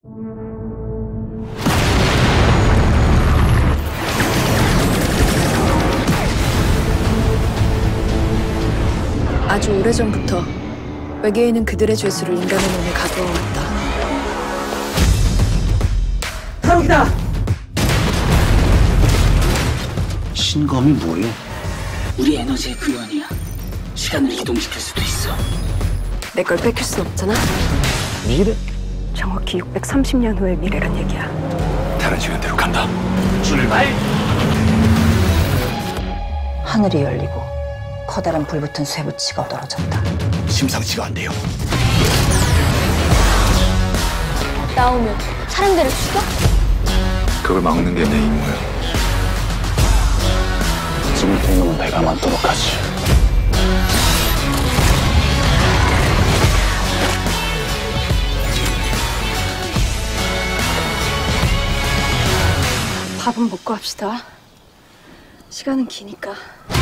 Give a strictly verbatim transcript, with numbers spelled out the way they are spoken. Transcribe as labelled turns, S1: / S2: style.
S1: 아주 오래전부터 외계인은 그들의 죄수를 인간의 몸에 가두어 왔다.
S2: 탈옥이다!
S3: 신검이 뭐예요?
S4: 우리 에너지의 구현이야. 시간을 이동시킬 수도 있어.
S1: 내 걸 뺏길 수 없잖아.
S3: 미래?
S1: 정확히 육백삼십 년 후의 미래란 얘기야.
S3: 다른 시간대로 간다.
S4: 출발!
S5: 하늘이 열리고 커다란 불붙은 쇠붙이가 떨어졌다.
S3: 심상치가 않대요.
S6: 나오면 사람들을 죽여?
S3: 그걸 막는 게 내 임무야. 지금부터 이놈은 내가 맞도록 하지.
S1: 밥은 먹고 합시다. 시간은 기니까.